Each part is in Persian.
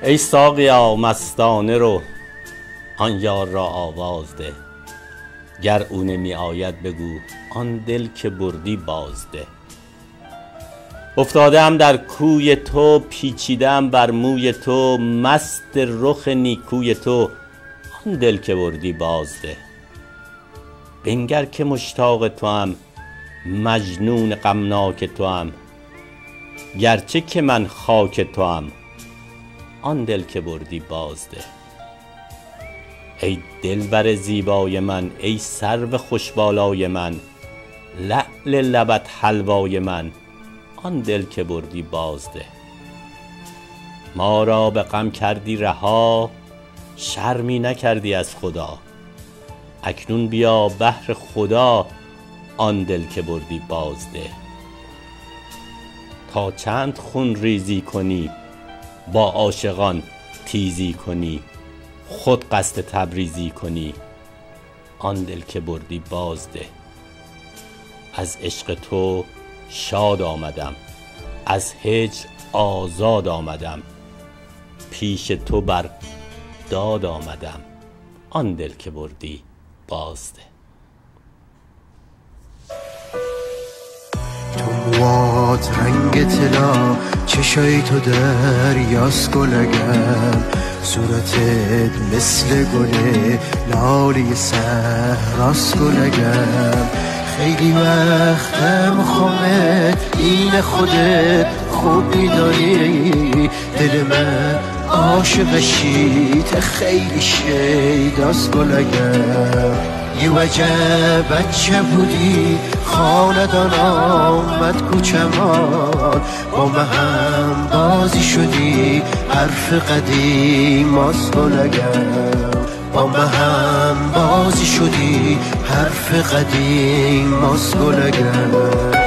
ای ساقیا مستانه رو آن یار را آواز ده، گر او نمی آید بگو آن دل که بردی بازده. افتادم در کوی تو، پیچیدم بر موی تو، مست رخ نیکوی تو آن دل که بردی بازده. بنگر که مشتاق توام، مجنون غمناک توام، گرچه که من خاک توام آن دل که بردی بازده. ای دلبر زیبای من، ای سرو خوش بالای من، لعل لبت حلوای من آن دل که بردی بازده. ما را به غم کردی رها، شرمی نکردی از خدا، اکنون بیا بهر خدا آن دل که بردی بازده. تا چند خون ریزی کنی، با عاشقان تیزی کنی، خود قصد تبریزی کنی آن دل که بردی بازده. از عشق تو شاد آمدم، از هجر آزاد آمدم، پیش تو بر داد آمدم آن دل که بردی بازده. تو موات رنگ طلا، چشای تو دریاست گلگم، صورتت مثل گله لاله صحراست گلگم. خیلی وقتم خامت این خودت خوب میدانی، دل من عاشقشیت خیلی شیداست گلگم. یه وجب بچه بودی خاندان آمد کوچمان، با من هم بازی شدی حرف قدیم آست گلگم. با من هم بازی شدی حرف قدیم آست گلگم.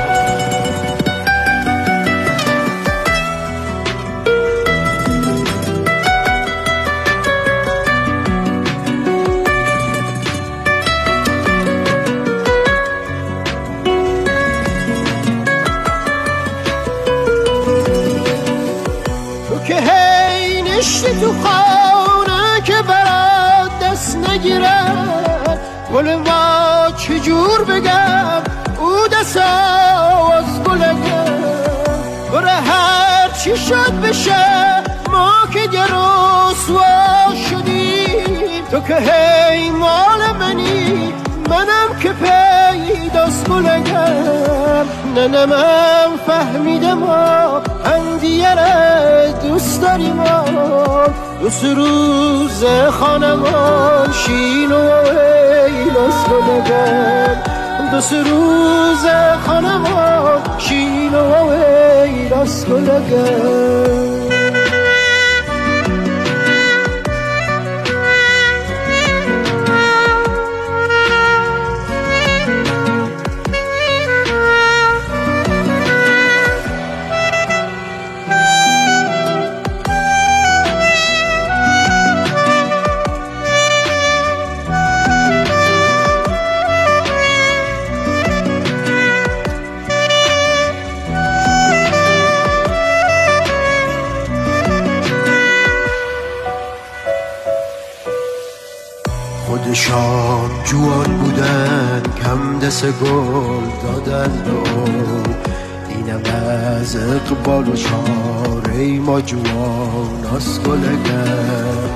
که هی نشتی تو خانه که برات دست نگیرم، گل ما چجور بگم او دست از گلگم. بره هر چی شد بشه ما که گرسوا شدیم، تو که هی مال منی منم که پیداست گلگم. نه من فهمیدم هم دیگره دوست داریم، دو سه روز خانمان شین و ویلاست گلگم. دو سه روز خانمان شین و ویلاست گلگم. خودشان جوان بودن کم دست گل دادن رو، اینم از اقبال و چاره ما جوان از گلگم.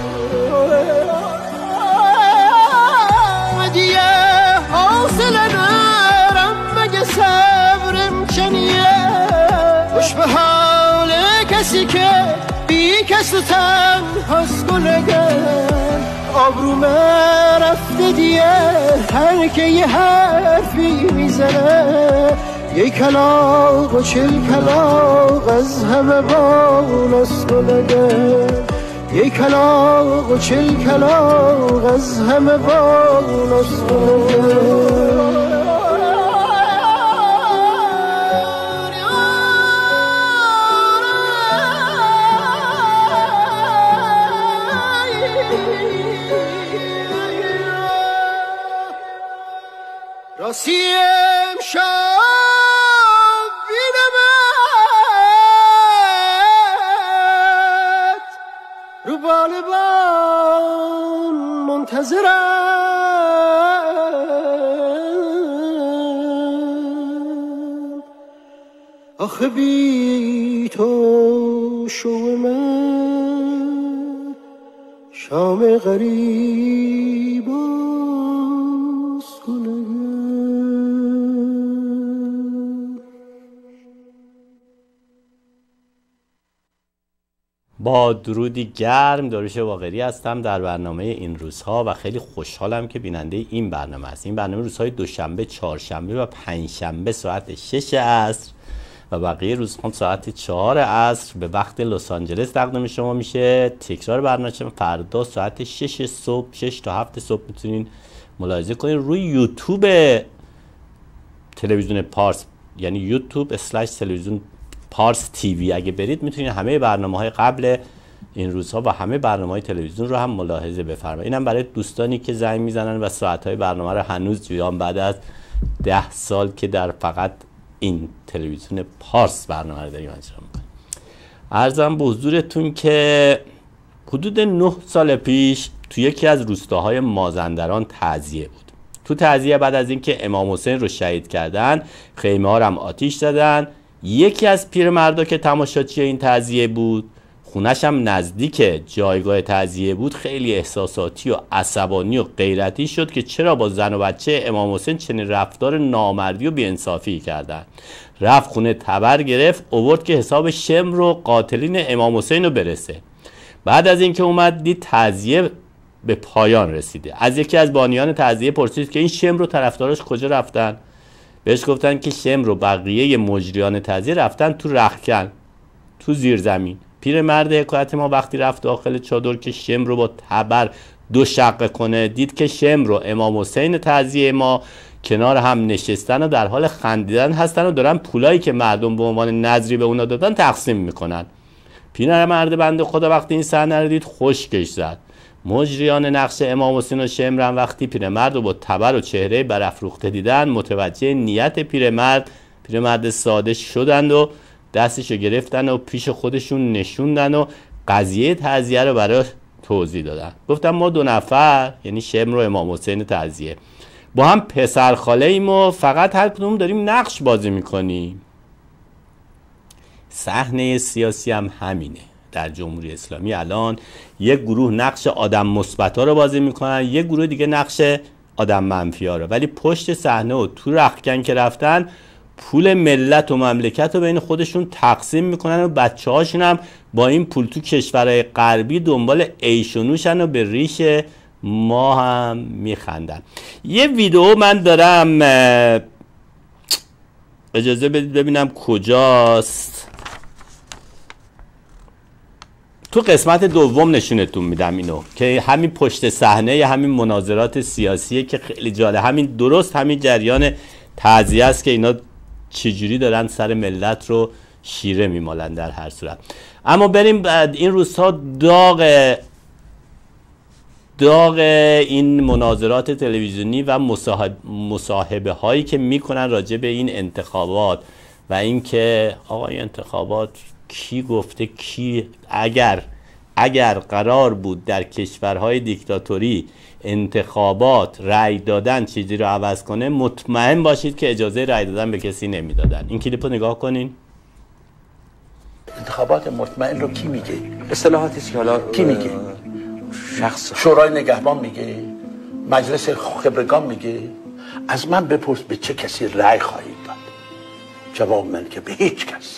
دیگه حاصله نرم مگه صبرم چنیه، خوش به حال کسی که بی کس و تنهاست گلگم. آبروم رفته دیگه هر که یه حرفی میزنه، یه کلاغ و 40 کلاغ از همه بالاست گلگم. یه کلاغ و 40 کلاغ از همه بالاست گلگم. راستی امشب بینمت طالبان منتظرم، آخه بی تو شو من شام غریب و سلگم. با درودی گرم، داریوش باقری هستم در برنامه این روزها و خیلی خوشحالم که بیننده این برنامه است. این برنامه روزهای دوشنبه، چهارشنبه و پنجشنبه ساعت 6 عصر و بقیه روزها ساعت 4 عصر به وقت لس آنجلس تقدیم شما میشه. تکرار برنامه فردا ساعت 6 صبح، 6 تا 7 صبح میتونین ملاحظه کنین روی یوتیوب تلویزیون پارس، یعنی یوتیوب /تلویزیون پارس تیوی. اگه برید میتونید همه برنامه‌های قبل این روزها و همه برنامه‌های تلویزیون رو هم ملاحظه بفرمایید. اینم برای دوستانی که زنگ میزنن و ساعت‌های برنامه رو هنوز جویان بعد از 10 سال که در فقط این تلویزیون پارس برنامه رو داریم انجام می‌کنیم. عرضم به حضورتون که حدود 9 سال پیش تو یکی از روستاهای مازندران تعزیه بود. تو تعزیه بعد از اینکه امام حسین رو شهید کردن، خیمه‌ها رو هم آتش زدن. یکی از پیرمردا که تماشاچی این تعزیه بود، خونش هم نزدیک جایگاه تعزیه بود، خیلی احساساتی و عصبانی و غیرتی شد که چرا با زن و بچه امام حسین چنین رفتار نامردی و بی‌انصافی کردن. رفت خونه تبر گرفت، آورد که حساب شمر و قاتلین امام حسین رو برسه. بعد از اینکه اومد دید تعزیه به پایان رسیده، از یکی از بانیان تعزیه پرسید که این شمر و طرفداراش کجا رفتن؟ بهش گفتن که شمر و بقیه مجریان تعزیه رفتن تو رختکن، تو زیر زمین. پیرمرد حکایت ما وقتی رفت داخل چادر که شمر رو با تبر دو شقه کنه، دید که شمر و امام حسین تعزیه ما کنار هم نشستن و در حال خندیدن هستن و دارن پولایی که مردم به عنوان نذری به اونا دادن تقسیم میکنن. پیرمرد بنده خدا وقتی این صحنه رو دید خشکش زد. مجریان نقش امام حسین و شمر وقتی پیرمرد رو با تبر و چهره برافروخته دیدن، متوجه نیت پیرمرد ساده شدند و دستشو گرفتن و پیش خودشون نشوندن و قضیه تعزیه رو براش توضیح دادن. گفتم ما 2 نفر، یعنی شمر و امام حسین تعزیه، با هم پسرخاله ایم و فقط هر کدوم داریم نقش بازی میکنیم. صحنه سیاسی هم همینه. در جمهوری اسلامی الان یک گروه نقش آدم مثبتا رو بازی میکنن، یک گروه دیگه نقش آدم منفیا رو، ولی پشت صحنه و تو رختکن که رفتن پول ملت و مملکت رو بین خودشون تقسیم میکنن و بچه‌هاشون هم با این پول تو کشورهای غربی دنبال عیش و نوشن و به ریش ما هم میخندن. یه ویدیو من دارم، اجازه بدید ببینم کجاست. تو قسمت دوم نشونتون میدم اینو که همین پشت صحنه همین مناظرات سیاسیه که خیلی جالب، همین درست همین جریان تعزیه است که اینا چجوری دارن سر ملت رو شیره میمالن. در هر صورت اما بریم این روزها داغ این مناظرات تلویزیونی و مصاحبه هایی که میکنن راجع به این انتخابات و اینکه آقا این انتخابات کی گفته کی، اگر قرار بود در کشورهای دیکتاتوری انتخابات رأی دادن چیزی رو عوض کنه، مطمئن باشید که اجازه رأی دادن به کسی نمیدادن. این کلیپ رو نگاه کنین. انتخابات مطمئن رو کی میگه؟ اصطلاحاتی که حالا کی میگه؟ شخص شورای نگهبان میگه؟ مجلس خبرگان میگه؟ از من بپرس به چه کسی رأی خواهید داد؟ جواب من که به هیچ کس.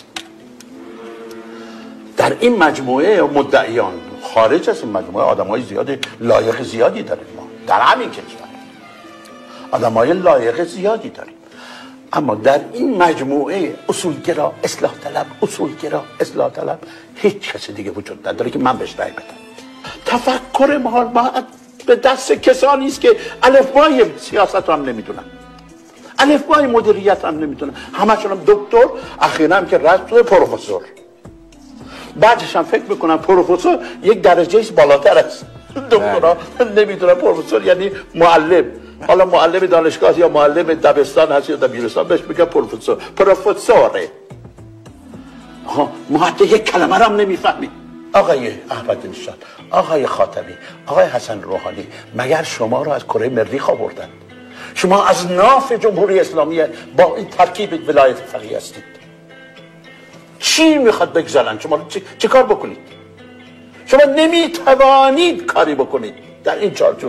در این مجموعه مدعیان، خارج از این مجموعه آدمای لایق زیادی داریم ما در همین کشور، آدمای لایق زیادی داریم، اما در این مجموعه اصولگرا اصلاح طلب هیچ کسی دیگه وجود نداره که من بهش رأی بدم. تفکر ما باید به دست کسانی است که الفبای سیاست رو هم نمیدونن، الفبای مدیریت هم نمیدونن، همشون هم دکتر، اخیراً هم که رشت پروفسور، بعدش هم فکر میکنم پروفسور یک درجه ایست بالاتر است دکترا. نمیدونم پروفسور یعنی معلم، حالا معلم دانشگاه یا معلم دبستان هست یا دبیرستان، بهش میگن پروفسوره. ما حتی یک کلمه رو هم نمیفهمیم. آقای احمدی نژاد، آقای خاتمی، آقای حسن روحانی، مگر شما را از کره مریخ آوردند؟ شما از ناف جمهوری اسلامی با این ترکیب ولایت فقیه هستید. چی میخواد بگذارن شما رو؟ چه کار بکنید؟ شما نمیتوانید کاری بکنید در این چارچوب.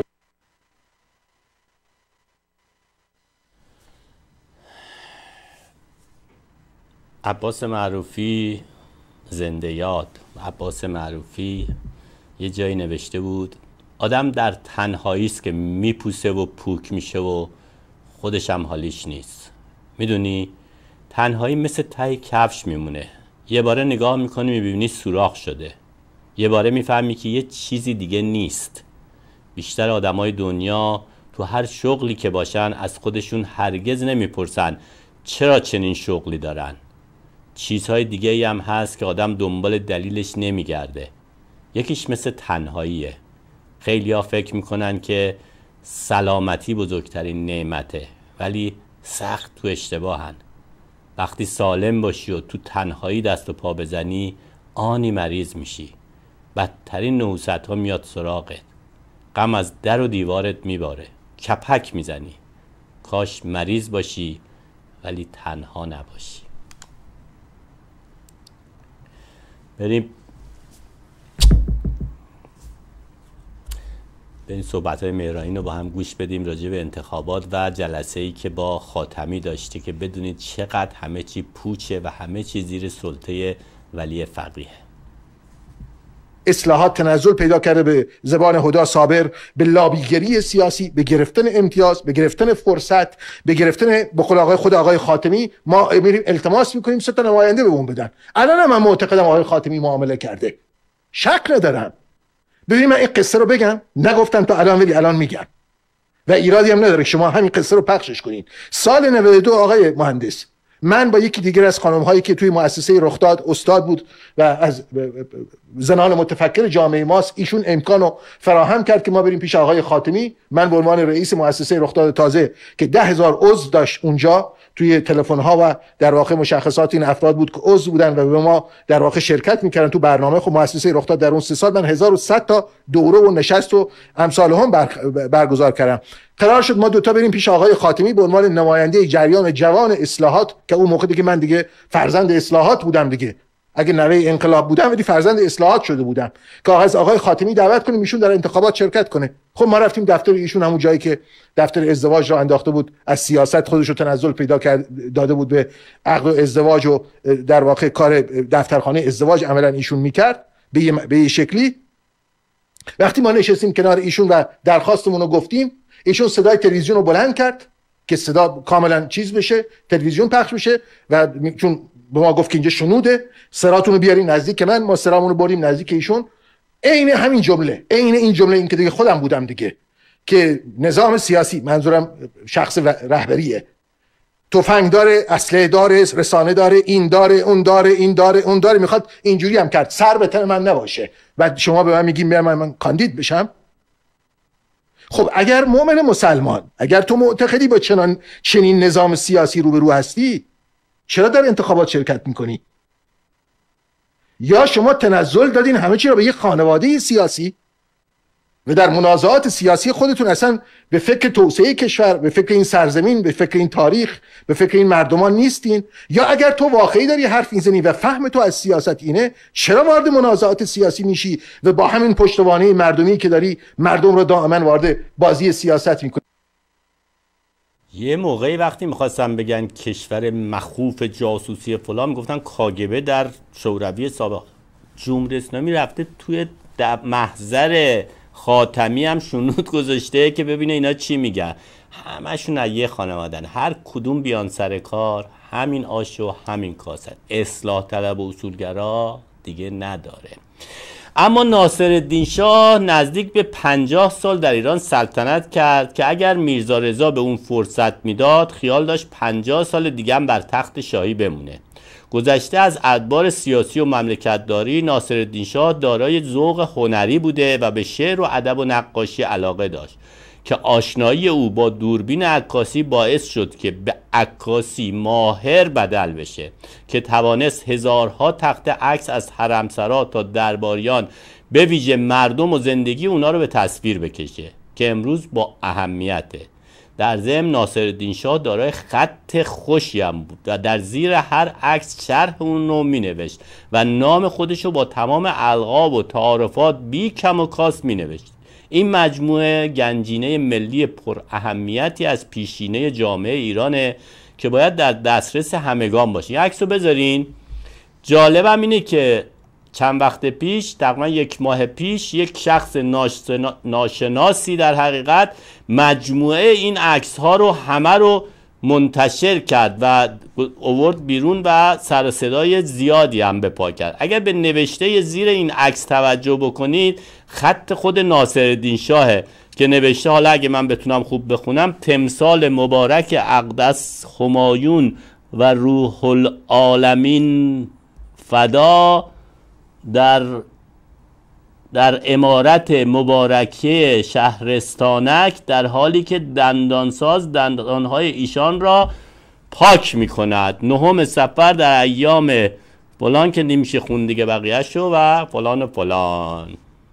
عباس معروفی زنده یاد. عباس معروفی یه جایی نوشته بود آدم در تنهایی است که میپوسه و پوک میشه و خودش هم حالیش نیست. میدونی تنهایی مثل ته کفش میمونه، یه باره نگاه میکنی میبینی سوراخ شده، یه باره میفهمی که یه چیزی دیگه نیست. بیشتر آدمای دنیا تو هر شغلی که باشن از خودشون هرگز نمیپرسن چرا چنین شغلی دارن. چیزهای دیگه هم هست که آدم دنبال دلیلش نمیگرده. یکیش مثل تنهاییه. خیلی ها فکر میکنن که سلامتی بزرگترین نعمته، ولی سخت تو اشتباهن. وقتی سالم باشی و تو تنهایی دست و پا بزنی آنی مریض میشی. بدترین نحوست ها میاد سراغت. غم از در و دیوارت میباره، کپک میزنی. کاش مریض باشی ولی تنها نباشی. بریم صحبت‌های مهرانی رو با هم گوش بدیم راجع به انتخابات و جلسه‌ای که با خاتمی داشته که بدونید چقدر همه چی پوچه و همه چی زیر سلطه ولی فقیه. اصلاحات تنزل پیدا کرده به زبان هدا صابر، به لابیگری سیاسی، به گرفتن امتیاز، به گرفتن فرصت، به گرفتن بقول خود آقای خاتمی. ما میریم التماس میکنیم 3 تا نماینده بهمون بدن. الان من معتقدم آقای خاتمی معامله کرده، شک ندارم. ببینید من این قصه رو بگم، نگفتم تا الان ولی الان میگم و ایرادی هم نداره شما همین قصه رو پخشش کنین. سال 92 آقای مهندس، من با یکی دیگر از خانم هایی که توی مؤسسه رخداد استاد بود و از زنان متفکر جامعه ماست، ایشون امکانو فراهم کرد که ما بریم پیش آقای خاتمی. من به عنوان رئیس مؤسسه رخداد تازه که 10,000 عضو داشت اونجا توی تلفن ها و در واقع مشخصات این افراد بود که عضو بودن و به ما در واقع شرکت میکردن تو برنامه. خب مؤسسه رخداد در اون 3 سال من 1100 تا دوره و نشست و امثال هم برگزار کردم. قرار شد ما 2 تا بریم پیش آقای خاتمی به عنوان نماینده جریان جوان اصلاحات که اون موقع دیگه من دیگه فرزند اصلاحات بودم دیگه، اگه نوه انقلاب بودم ولی فرزند اصلاحات شده بودم، که آقای خاتمی دعوت کنیم ایشون در انتخابات شرکت کنه. خب ما رفتیم دفتر ایشون، همون جایی که دفتر ازدواج را انداخته بود، از سیاست خودش رو تنزل پیدا داده بود به عقد و ازدواج و در واقع کار دفترخانه ازدواج عملا ایشون میکرد به یه شکلی. وقتی ما نشستیم کنار ایشون و درخواستمون رو گفتیم، ایشون صدای تلویزیون رو بلند کرد که صدا کاملا چیز بشه، تلویزیون پخش بشه و چون به ما گفت که اینجا شنوده، سراتون رو بیارین نزدیک من. ما سرامون رو بریم نزدیک ایشون. عین همین جمله، عین این جمله، این که دیگه خودم بودم دیگه، که نظام سیاسی، منظورم شخص رهبریه، تفنگ داره، اسلحه داره، رسانه داره، این داره، اون داره، این داره، اون داره، میخواد اینجوری هم کرد سر به تن من نباشه. بعد شما به من میگین من کاندید بشم؟ خب اگر مؤمن مسلمان، اگر تو معتقدی با چنین نظام سیاسی روبرو هستی، چرا در انتخابات شرکت میکنی؟ یا شما تنزل دادین همه چی رو به یک خانواده سیاسی و در منازعات سیاسی خودتون اصلا به فکر توسعه کشور، به فکر این سرزمین، به فکر این تاریخ، به فکر این مردمان نیستین. یا اگر تو واقعی داری حرف میزنی و فهم تو از سیاست اینه، چرا وارد منازعات سیاسی میشی و با همین پشتوانه مردمی که داری مردم رو دائما وارد بازی سیاست میکنی؟ یه موقعی وقتی میخواستم بگن کشور مخوف جاسوسی فلان، میگفتن کاگبه در شوروی سابق. جمهوری اسلامی رفته توی محضر خاتمی هم شنود گذاشته که ببینه اینا چی میگن. همشون از یه خانوادن، هر کدوم بیان سر کار همین آش و همین کاسه. اصلاح طلب و اصولگرا دیگه نداره. اما ناصرالدین شاه نزدیک به 50 سال در ایران سلطنت کرد که اگر میرزا رضا به اون فرصت میداد خیال داشت 50 سال دیگه هم بر تخت شاهی بمونه. گذشته از ادوار سیاسی و مملکتداری، ناصرالدین شاه دارای ذوق هنری بوده و به شعر و ادب و نقاشی علاقه داشت. که آشنایی او با دوربین عکاسی باعث شد که به عکاسی ماهر بدل بشه که توانست هزارها تخته عکس از حرمسرا تا درباریان به ویژه مردم و زندگی اونا رو به تصویر بکشه که امروز با اهمیته. در ضمن ناصرالدین شاه دارای خط خوشی هم بود و در زیر هر عکس شرح اون رو می نوشت و نام خودش رو با تمام القاب و تعارفات بی کم و کاست می نوشت. این مجموعه گنجینه ملی پر اهمیتی از پیشینه جامعه ایرانه که باید در دسترس همگان باشه. این عکس رو بذارین. جالبم اینه که چند وقت پیش، تقریبا 1 ماه پیش، یک شخص ناشناسی در حقیقت مجموعه این عکس ها رو همه رو منتشر کرد و آورد بیرون و سر و صدای زیادی هم به پا کرد. اگر به نوشته زیر این عکس توجه بکنید، خط خود ناصرالدین شاهه که نوشته، حالا اگه من بتونم خوب بخونم، تمثال مبارک اقدس همایون و روح العالمین فدا در امارت مبارکه شهرستانک، در حالی که دندانساز دندانهای ایشان را پاک می کند. 9 صفر در ایام فلان که نمیشه خون دیگه بقیه‌شو و فلان و فلان.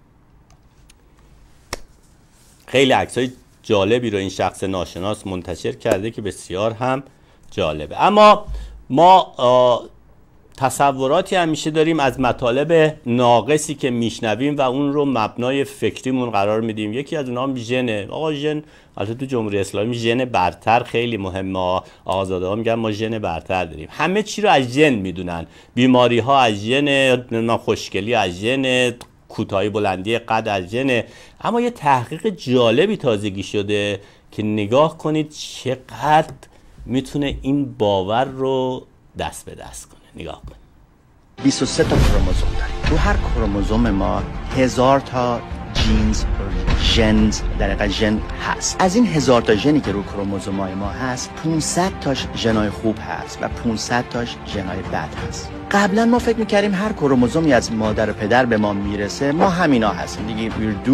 خیلی عکسای جالبی رو این شخص ناشناس منتشر کرده که بسیار هم جالبه. اما ما تصوراتی همیشه داریم از مطالب ناقصی که میشنویم و اون رو مبنای فکریمون قرار میدیم. یکی از اونها هم ژنه. آقا ژن، البته تو جمهوری اسلامی ژن برتر خیلی مهمه. آقازاده ها میگن ما ژن برتر داریم. همه چی رو از ژن میدونن. بیماری ها از ژن، خوشگلی از ژن، کوتاهی بلندی قد از ژن. اما یه تحقیق جالبی تازگی شده که نگاه کنید چقدر میتونه این باور رو دست به دست کنه. نگاه کن. 23 تا کروموزوم داریم. تو هر کروموزوم ما 1000 تا جینز، ژنز، در حقیقت ژن هست. از این 1000 تا ژنی که رو کروموزومای ما هست، 500 تاش ژنای خوب هست و 500 تاش ژنای بد هست. قبلا ما فکر می‌کردیم هر کروموزومی از مادر و پدر به ما میرسه، ما همینا هستیم دیگه.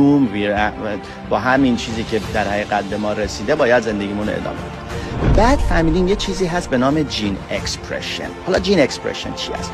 با همین چیزی که در حقیقت به ما رسیده باید زندگیمون رو ادامه بدیم. بعد فهمیدیم یه چیزی هست به نام جین اکسپرشن. حالا جین اکسپرشن چی است؟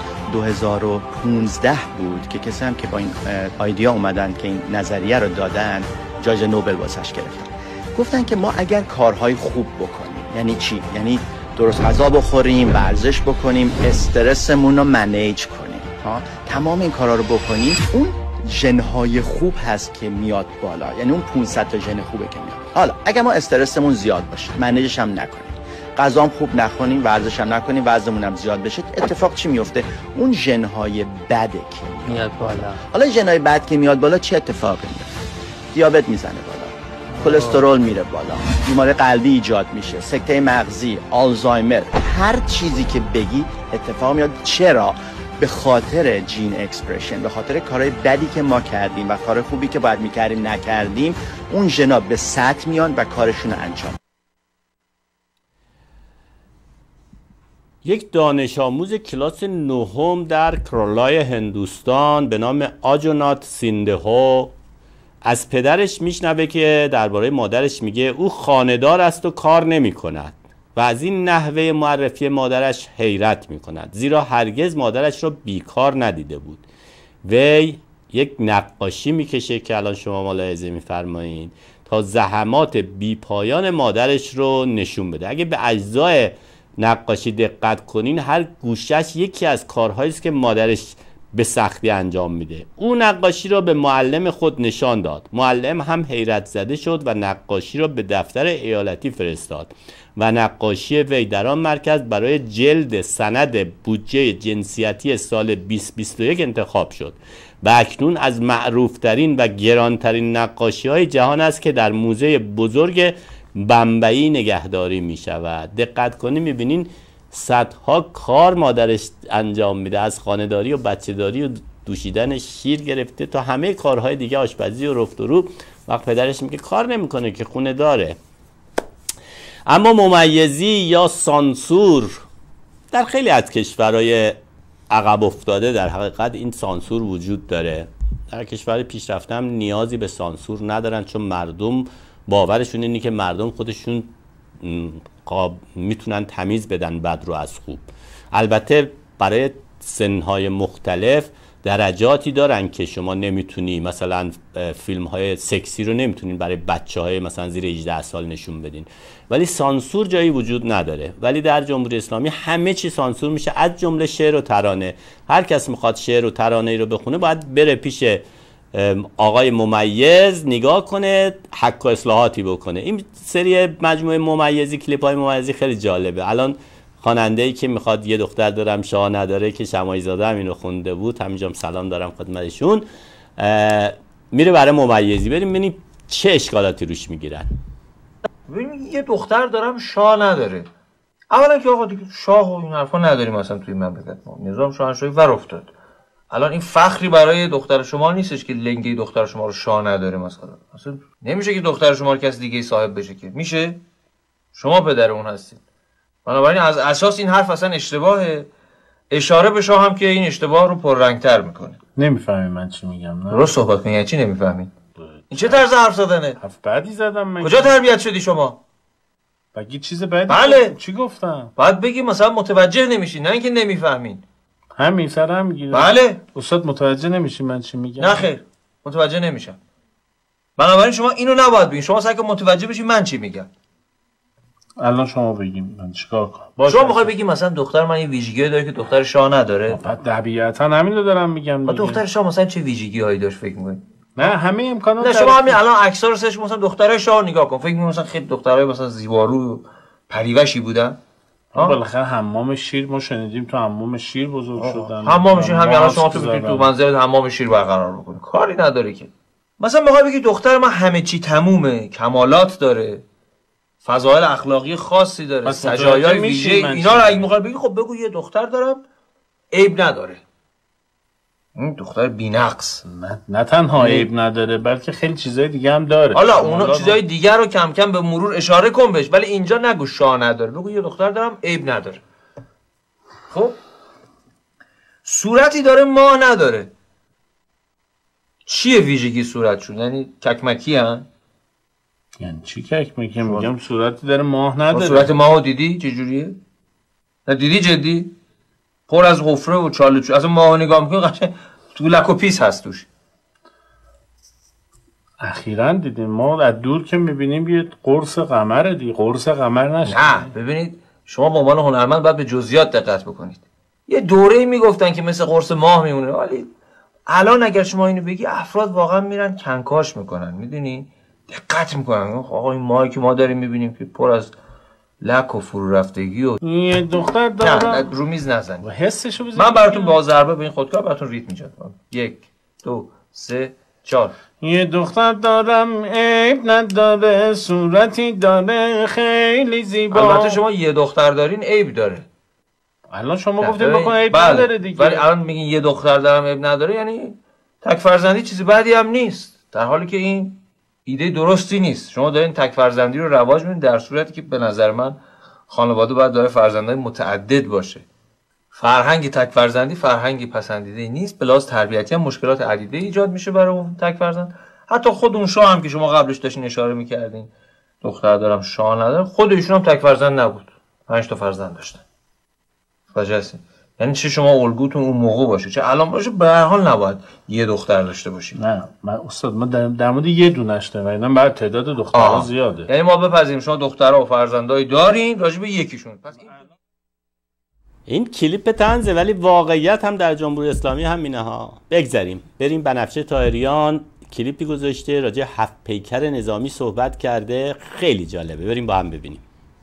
2015 بود که کسی هم که با این ایده اومدن که این نظریه رو دادن، جایزه نوبل واسش گرفتن. گفتن که ما اگر کارهای خوب بکنیم، یعنی چی؟ یعنی درست غذا بخوریم، ورزش بکنیم، استرسمون رو منیج کنیم، تمام این کارا رو بکنیم، اون ژن‌های خوب هست که میاد بالا. یعنی اون 500 تا ژن خوبه که میاد. حالا اگه ما استرسمون زیاد باشه، منیجش هم نکنیم، غذام خوب نخوریم، ورزش هم نکنیم، وزنمون هم زیاد بشه، اتفاق چی میفته؟ اون ژن‌های بده که میاد بالا. حالا ژن‌های بد که میاد بالا چه اتفاقی میفته؟ دیابت میزنه بالا، کلسترول میره بالا، بیماری قلبی ایجاد میشه، سکته مغزی، آلزایمر، هر چیزی که بگی اتفاق میاد. چرا؟ به خاطر جین اکسپرشن، به خاطر کارهای بدی که ما کردیم و کار خوبی که باید میکردیم نکردیم، اون ژنا به سطح میان و کارشون رو انجام. یک دانش آموز کلاس 9 در کرالای هندوستان به نام آجونات سیندهو از پدرش میشنوه که درباره مادرش میگه او خانه‌دار است و کار نمی کند و از این نحوه معرفی مادرش حیرت می کند، زیرا هرگز مادرش را بیکار ندیده بود. وی یک نقاشی میکشه که الان شما ملاحظه میفرمایید تا زحمات بیپایان مادرش رو نشون بده. اگه به اجزای نقاشی دقت کنین، هر گوشش یکی از کارهایی است که مادرش به سختی انجام میده. او نقاشی را به معلم خود نشان داد. معلم هم حیرت زده شد و نقاشی را به دفتر ایالتی فرستاد و نقاشی وی در آن مرکز برای جلد سند بودجه جنسیتی سال 2021 انتخاب شد و اکنون از معروفترین و گرانترین نقاشی های جهان است که در موزه بزرگ بمبئی نگهداری می شود. دقت کنید میبینین صدها کار مادرش انجام میده، از خانه‌داری و بچه‌داری و دوشیدن شیر گرفته تا همه کارهای دیگه، آشپزی و رفت و رو. وقت پدرش میگه کار نمیکنه که خونه داره. اما ممیزی یا سانسور در خیلی از کشورهای عقب افتاده در حقیقت این سانسور وجود داره. در کشور پیشرفته هم نیازی به سانسور ندارن، چون مردم باورشون اینه که مردم خودشون میتونن تمیز بدن بد رو از خوب. البته برای سنهای مختلف درجاتی دارن که شما نمیتونی مثلا فیلم های سکسی رو نمیتونین برای بچه های مثلا زیر 18 سال نشون بدین، ولی سانسور جایی وجود نداره. ولی در جمهوری اسلامی همه چی سانسور میشه، از جمله شعر و ترانه. هر کس میخواد شعر و ترانه ای رو بخونه باید بره پیش آقای ممیز نگاه کنه، حق و اصلاحاتی بکنه. این سری مجموعه ممیزی، کلیپ های ممیزی خیلی جالبه. الان خواننده‌ای که میخواد یه دختر دارم شاه نداره که شماعی زاده هم اینو خونده بود، همینجام سلام دارم خدمتشون، میره برای ممیزی. بریم ببینیم چه اشکالاتی روش میگیرن. ببین یه دختر دارم شاه نداره. اولا که آقا دیگه شاه و این حرفا نداریم مثلا توی مملکت ما. نظام شاهنشاهی ور افتاد. الان این فخری برای دختر شما نیستش که لنگه دختر شما رو شاه نداره مثلا. اصلا نمیشه که دختر شما رو کس دیگه صاحب بشه که. میشه؟ شما پدر اون هستید. بنابراین از اساس این حرف اصلا اشتباهه. اشاره به شاه هم که این اشتباه رو پررنگ‌تر میکنه. نمیفهمی من چی میگم؟ نه درست صحبت میگی. چی نمیفهمی؟ این چه طرز حرف زدنه؟ حرف بعدی زدم من. کجا تربیت شدی شما؟ بگی چیز بعدی. بله. چی گفتم؟ باید بگی مثلا متوجه نمیشین، نه اینکه نمیفهمین. همین سر هم میگیره. بله. استاد متوجه نمیشی من چی میگم؟ نه خیر، متوجه نمیشم. بنابراین شما اینو نباید بگین. شما سعی کن متوجه بشین من چی میگم. الان شما بگین من چیکار کنم؟ شما میخوای بگی مثلا دختر من این ویژگی داره که دختر شاه نداره؟ بعد طبیعتا همین رو دارم میگم. دختر شاه مثلا چه ویژگی‌هایی داشت فکر می‌کنی؟ نه همه امکانات. نه شما همین الان عکس‌ها رو سرچ مثلا دخترای شاه نگاه کن، فکر می‌کنی مثلا خیلی دخترای مثلا زیبارو پریوشی بودن؟ بالاخره حمام شیر ما شنیدیم تو حمام شیر بزرگ شدن. حمام شیر همین الان شما تو منزل حمام شیر برقرار بکنی. کاری نداره که. مثلا میخوای بگی دختر ما همه چی تمومه، کمالات داره، فضایل اخلاقی خاصی داره، سجایای ویژه، اینا رو اگه میخوای بگی خب بگو یه دختر دارم عیب نداره. این دختر بی‌نقص. نه تنها عیب نداره بلکه خیلی چیزای دیگه هم داره. حالا اونا چیزای دیگه رو کم کم به مرور اشاره کن بهش، ولی اینجا نگو شاه نداره، بگو یه دختر دارم عیب نداره. خب صورتی داره ماه نداره. چیه ویژگی صورتشون؟ یعنی ککمکی هن؟ یعنی چی ککمکی؟ میگم صورتی داره ماه نداره. صورت ماهو دیدی چه جوریه؟ نه دیدی جدی؟ پر از حفره و چاله چوب. اصلا ماهو نگاه میکنی قشنگ تو لک و پیس هست توش. اخیراً دیدیم ما از دور که میبینیم یه قرص قمره دیگه. قرص قمر نشه. نه ببینید شما به عنوان هنرمند باید به جزئیات دقت بکنید. یه دوره‌ای میگفتن که مثل قرص ماه میمونه، ولی الان اگر شما اینو بگی افراد واقعا میرن کنکاش میکنن، میدونی؟ دقت میکنن. آقا این ماهی که ما داریم میبینیم که پر از لک و فرو رفتگی و یه دختر دارم. نه رو میز نزنید. حسشو بزنید. من براتون با ضربه به این خودکار براتون ریتم ایجاد کنم. 1 2 3 4. یه دختر دارم عیب نداره، صورتی داره خیلی زیبا. البته شما یه دختر دارین عیب داره. الان شما گفتین بکن عیب بله. نداره دیگه. ولی الان میگین یه دختر دارم عیب نداره، یعنی تک فرزندی چیزی بدی هم نیست، در حالی که این ایده درستی نیست. شما دارین تک فرزندی رو رواج میدین، در صورتی که به نظر من خانواده باید داره فرزندای متعدد باشه. فرهنگ تک فرزندی فرهنگی پسندیده نیست، به لحاظ تربیتی هم مشکلات عدیده ایجاد میشه برای اون تک فرزند. حتی خود اون شاه هم که شما قبلش داشتین اشاره میکردین دختر دارم شاه ندارم، خود ایشون هم تک فرزند نبود، 5 تا فرزند داشتن. فجأه یعنی چه شما الگوتون اون موقع باشه چه الان باشه، به هر حال نباید یه دختر داشته باشیم. نه من استاد ما در مورد یه دونش داریم، اینا بعد تعداد دخترها زیاده. یعنی ما بپذیریم شما دخترها و فرزندایی دارین راجع به یکیشون. پس این کلیپ طنزه ولی واقعیت هم در جمهوری اسلامی همینه ها. بگذریم بریم بنفشه طاهریان کلیپی گذاشته راجع 7 پیکر نظامی صحبت کرده، خیلی جالبه، بریم با هم ببینیم.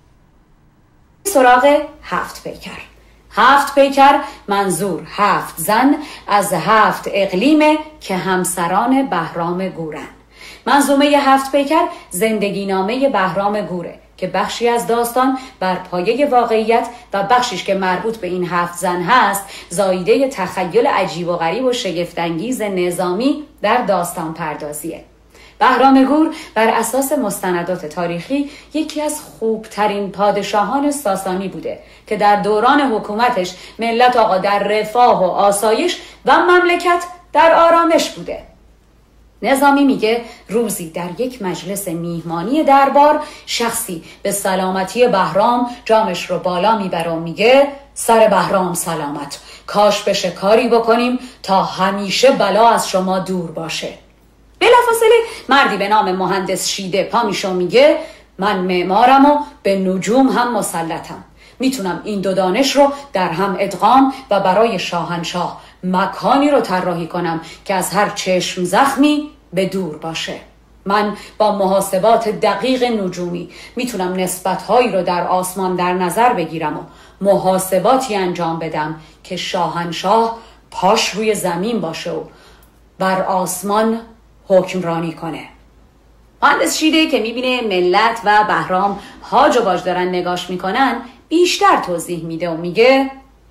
سراغ 7 پیکر. 7 پیکر منظور 7 زن از 7 اقلیمه که همسران بهرام گورن. منظومه 7 پیکر زندگی نامه بهرام گوره که بخشی از داستان بر پایه واقعیت و بخشیش که مربوط به این 7 زن هست زاییده تخیل عجیب و غریب و شگفت‌انگیز نظامی در داستان پردازیه. بهرام گور بر اساس مستندات تاریخی یکی از خوبترین پادشاهان ساسانی بوده که در دوران حکومتش ملت آقا در رفاه و آسایش و مملکت در آرامش بوده. نظامی میگه روزی در یک مجلس میهمانی دربار شخصی به سلامتی بهرام جامش رو بالا میبره و میگه سر بهرام سلامت، کاش بشه کاری بکنیم تا همیشه بلا از شما دور باشه. بلافاصله مردی به نام مهندس شیده پا میشه و میگه من معمارم و به نجوم هم مسلطم، میتونم این دو دانش رو در هم ادغام و برای شاهنشاه مکانی رو طراحی کنم که از هر چشم زخمی به دور باشه. من با محاسبات دقیق نجومی میتونم نسبت‌هایی رو در آسمان در نظر بگیرم و محاسباتی انجام بدم که شاهنشاه پاش روی زمین باشه و بر آسمان حکمرانی کنه. مهندس شیده که میبینه ملت و بهرام هاج و باج دارن نگاش میکنن بیشتر توضیح میده و میگه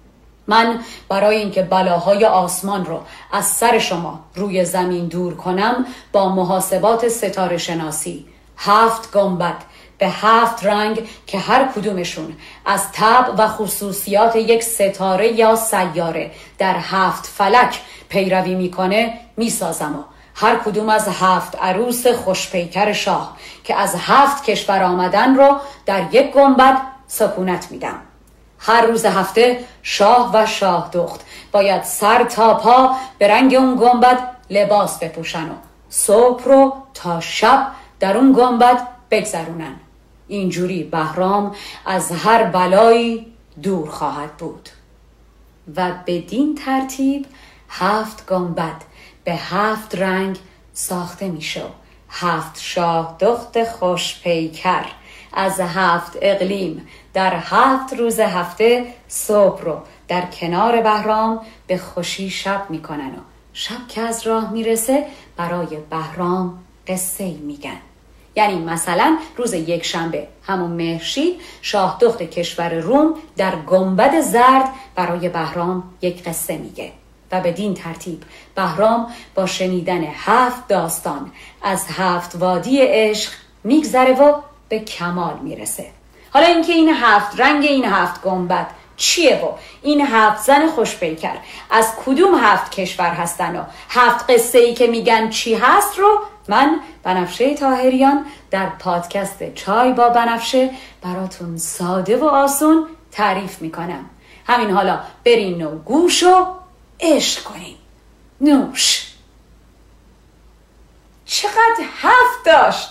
من برای اینکه بلاهای آسمان رو از سر شما روی زمین دور کنم با محاسبات ستاره شناسی 7 گنبد به 7 رنگ که هر کدومشون از طبع و خصوصیات یک ستاره یا سیاره در 7 فلک پیروی میکنه میسازم و هر کدوم از 7 عروس خوشپیکر شاه که از 7 کشور آمدن رو در یک گنبد سکونت میدم. هر روز هفته شاه و شاه دخت باید سر تا پا به رنگ اون گنبد لباس بپوشن و صبح رو تا شب در اون گنبد بگذرونن. اینجوری بهرام از هر بلایی دور خواهد بود. و بدین ترتیب 7 گنبد به 7 رنگ ساخته میشه. 7 شاه دخت خوش پیکر از 7 اقلیم در 7 روز هفته صبح رو در کنار بهرام به خوشی شب میکنن و شب که از راه میرسه برای بهرام قصه میگن. یعنی مثلا روز یک شنبه همون مهرشید شاه دخت کشور روم در گنبد زرد برای بهرام یک قصه میگه و بدین ترتیب بهرام با شنیدن 7 داستان از 7 وادی عشق میگذره و به کمال میرسه. حالا اینکه این 7 رنگ این 7 گنبد چیه و این 7 زن خوشپیکر از کدوم 7 کشور هستن و 7 قصه ای که میگن چی هست رو من بنفشه طاهریان در پادکست چای با بنفشه براتون ساده و آسون تعریف میکنم. همین حالا برین و گوش و عشق کنین. نوش. چقدر 7 داشت.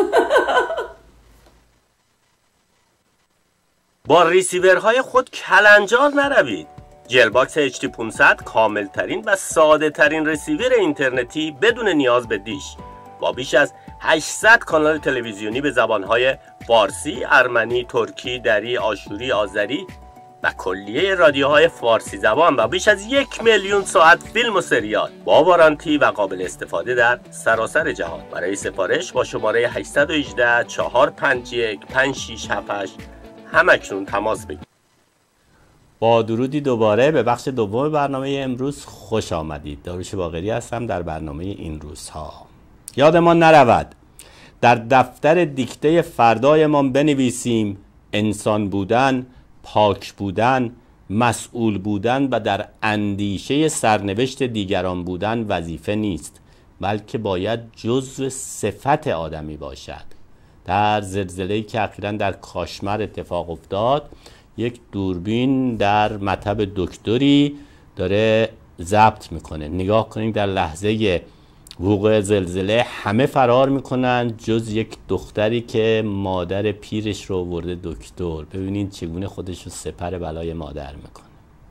با ریسیورهای خود کلنجار نروید. جلباکس HD500 کامل ترین و ساده ترین ریسیور اینترنتی بدون نیاز به دیش با بیش از 800 کانال تلویزیونی به زبانهای فارسی، ارمنی، ترکی، دری، آشوری، آذری و کلیه رادیوهای فارسی زبان و بیش از 1 میلیون ساعت فیلم و سریال با وارانتی و قابل استفاده در سراسر جهان. برای سفارش با شماره 818 451 5678 همکنون تماس بگیرید. با درودی دوباره به بخش دوم برنامه امروز خوش آمدید. داروش باقری هستم در برنامه این روزها. یادمان نرود در دفتر دیکته فردایمان بنویسیم انسان بودن، پاک بودن، مسئول بودن و در اندیشه سرنوشت دیگران بودن وظیفه نیست، بلکه باید جزو صفت آدمی باشد. در زلزله‌ای که اخیراً در کاشمر اتفاق افتاد، یک دوربین در مطب دکتری داره ضبط میکنه. نگاه کنید در لحظه وقوع زلزله همه فرار میکنن جز یک دختری که مادر پیرش رو آورده دکتر. ببینید چگونه خودش رو سپر بلای مادر میکنه.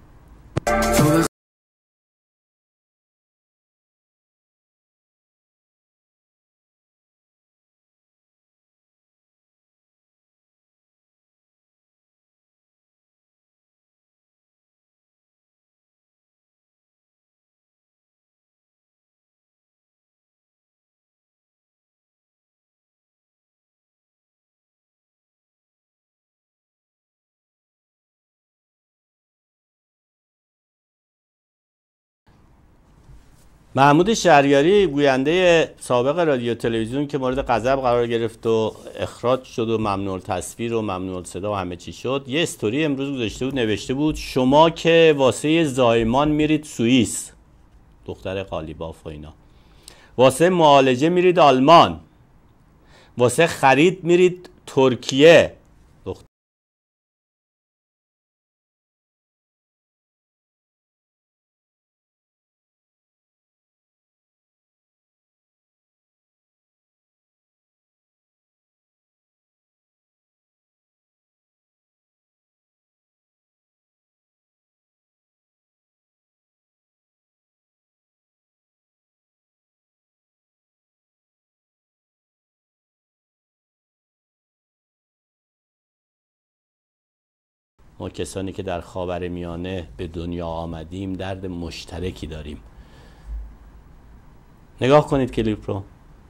محمود شهریاری گوینده سابق رادیو تلویزیون که مورد غضب قرار گرفت و اخراج شد و ممنوع تصویر و ممنوع صدا و همه چی شد، یه استوری امروز گذاشته بود، نوشته بود شما که واسه زایمان میرید سوئیس، دختر قالیباف و اینا، واسه معالجه میرید آلمان، واسه خرید میرید ترکیه. ما کسانی که در خاورمیانه به دنیا آمدیم درد مشترکی داریم. نگاه کنید کلیپ رو.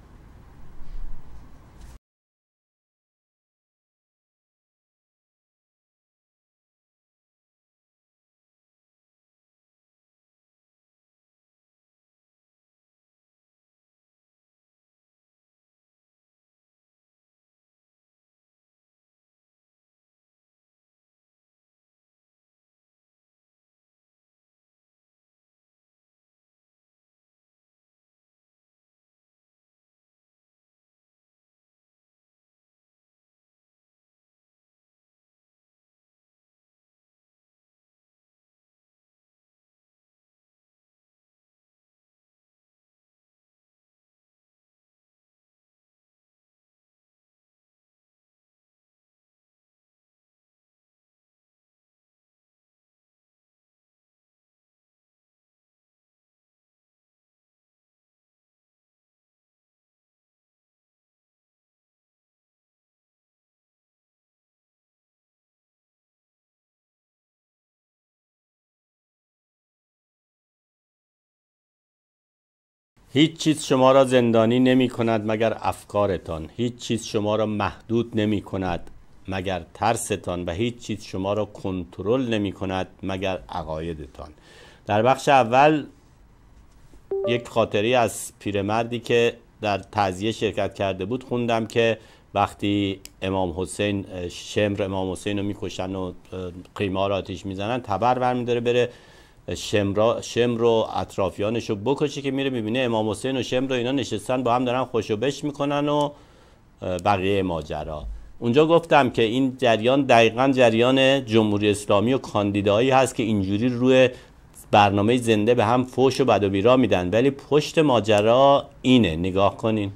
هیچ چیز شما را زندانی نمی کند مگر افکارتان، هیچ چیز شما را محدود نمی کند مگر ترستان و هیچ چیز شما را کنترل نمی کند مگر عقایدتان. در بخش اول یک خاطری از پیرمردی که در تعزیه شرکت کرده بود خوندم که وقتی امام حسین شمر امام حسین رو میکشن و قیمه را آتیش میزنن تبر برمیداره بره شمر و اطرافیانش رو بکشه که میره میبینه امام حسین و شمر و اینا نشستن با هم دارن خوشو بش میکنن و بقیه ماجرا. اونجا گفتم که این جریان دقیقاً جریان جمهوری اسلامی و کاندیدایی هست که اینجوری روی برنامه زنده به هم فوش و بد و بیرا میدن، ولی پشت ماجرا اینه. نگاه کنین.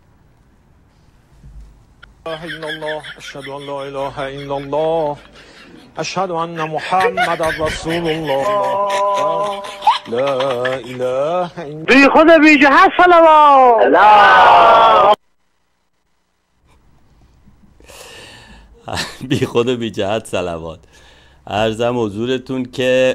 اشهد ان لا اله الا الله اشهد ان محمد رسول الله لا اله الا بی خود بی جهت صلوات. بی خود و بی جهت صلوات. عرضم حضورتون که